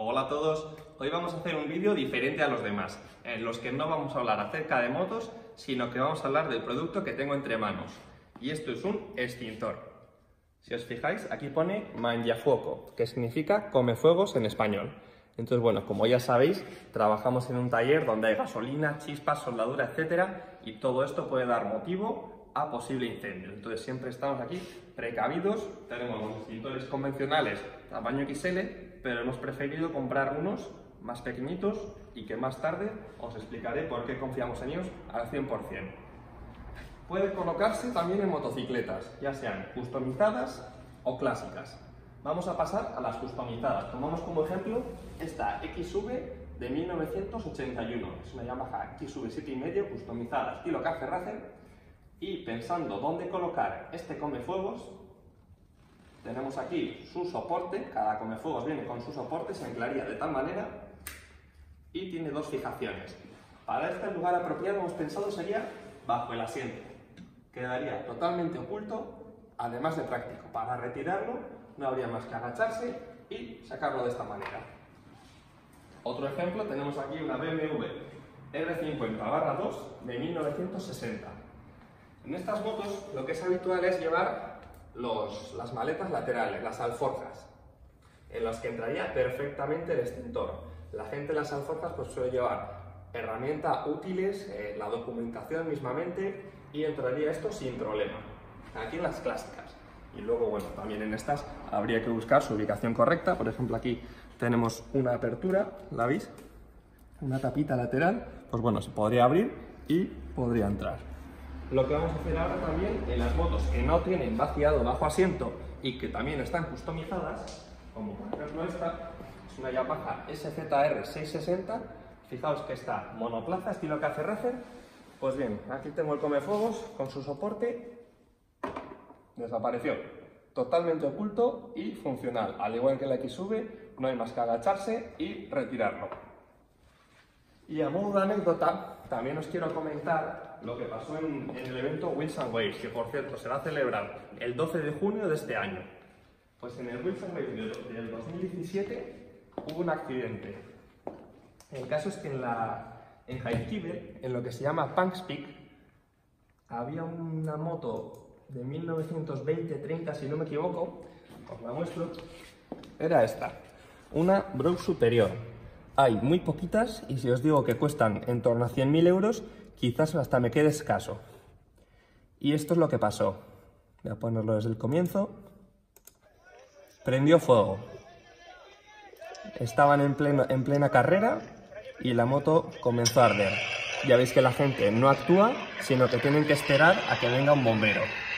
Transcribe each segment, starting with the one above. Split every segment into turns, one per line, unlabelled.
Hola a todos, hoy vamos a hacer un vídeo diferente a los demás, en los que no vamos a hablar acerca de motos, sino que vamos a hablar del producto que tengo entre manos. Y esto es un extintor. Si os fijáis, aquí pone Mangiafuoco, que significa comefuegos en español. Entonces, bueno, como ya sabéis, trabajamos en un taller donde hay gasolina, chispas, soldadura, etcétera, y todo esto puede dar motivo a posible incendio. Entonces siempre estamos aquí precavidos. Tenemos los extintores convencionales tamaño XL, pero hemos preferido comprar unos más pequeñitos y que más tarde os explicaré por qué confiamos en ellos al 100%. Puede colocarse también en motocicletas, ya sean customizadas o clásicas. Vamos a pasar a las customizadas. Tomamos como ejemplo esta XV de 1981. Es una Yamaha XV 7,5 customizada estilo Café Racer. Y pensando dónde colocar este comefuegos, tenemos aquí su soporte. Cada comefuegos viene con su soporte, se anclaría de tal manera y tiene dos fijaciones. Para este lugar apropiado hemos pensado sería bajo el asiento. Quedaría totalmente oculto, además de práctico. Para retirarlo no habría más que agacharse y sacarlo de esta manera. Otro ejemplo, tenemos aquí una BMW R50/2 de 1960. En estas motos lo que es habitual es llevar las maletas laterales, las alforjas, en las que entraría perfectamente el extintor. La gente en las alforjas pues suele llevar herramientas útiles, la documentación mismamente, y entraría esto sin problema. Aquí en las clásicas. Y luego, bueno, también en estas habría que buscar su ubicación correcta. Por ejemplo, aquí tenemos una apertura, ¿la veis? Una tapita lateral, pues bueno, se podría abrir y podría entrar. Lo que vamos a hacer ahora también en las motos que no tienen vaciado bajo asiento y que también están customizadas, como por ejemplo esta, es una Yamaha SZR 660. Fijaos que está monoplaza estilo Café Racer. Pues bien, aquí tengo el comefuegos con su soporte. Desapareció, totalmente oculto y funcional. Al igual que la XV, no hay más que agacharse y retirarlo. Y a modo de anécdota, también os quiero comentar lo que pasó en el evento Wheels and Waves, que por cierto será celebrado el 12 de junio de este año. Pues en el Wheels and Waves del 2017 hubo un accidente. El caso es que en Jaizkibel, en lo que se llama Punks Peak, había una moto de 1920-30, si no me equivoco, os la muestro, era esta, una Brough Superior. Hay muy poquitas y si os digo que cuestan en torno a 100.000 euros, quizás hasta me quede escaso. Y esto es lo que pasó. Voy a ponerlo desde el comienzo. Prendió fuego. Estaban en plena carrera y la moto comenzó a arder. Ya veis que la gente no actúa, sino que tienen que esperar a que venga un bombero.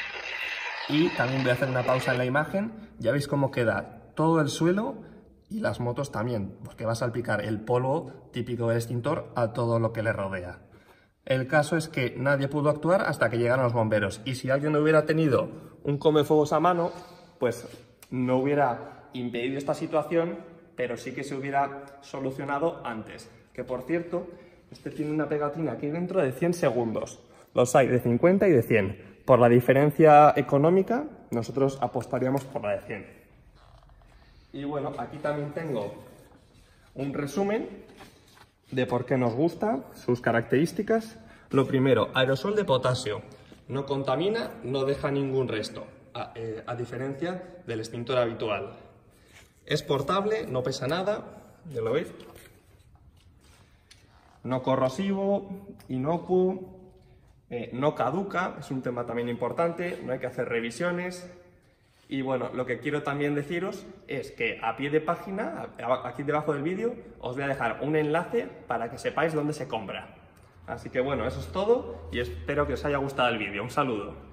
Y también voy a hacer una pausa en la imagen. Ya veis cómo queda todo el suelo y las motos también, porque va a salpicar el polvo típico del extintor a todo lo que le rodea. El caso es que nadie pudo actuar hasta que llegaron los bomberos. Y si alguien hubiera tenido un comefuegos a mano, pues no hubiera impedido esta situación, pero sí que se hubiera solucionado antes. Que por cierto, este tiene una pegatina aquí dentro de 100 segundos. Los hay de 50 y de 100. Por la diferencia económica, nosotros apostaríamos por la de 100. Y bueno, aquí también tengo un resumen de por qué nos gusta, sus características. Lo primero, aerosol de potasio. No contamina, no deja ningún resto, a diferencia del extintor habitual. Es portable, no pesa nada, ya lo veis. No corrosivo, inocuo, no caduca, es un tema también importante, no hay que hacer revisiones. Y bueno, lo que quiero también deciros es que a pie de página, aquí debajo del vídeo, os voy a dejar un enlace para que sepáis dónde se compra. Así que bueno, eso es todo y espero que os haya gustado el vídeo. Un saludo.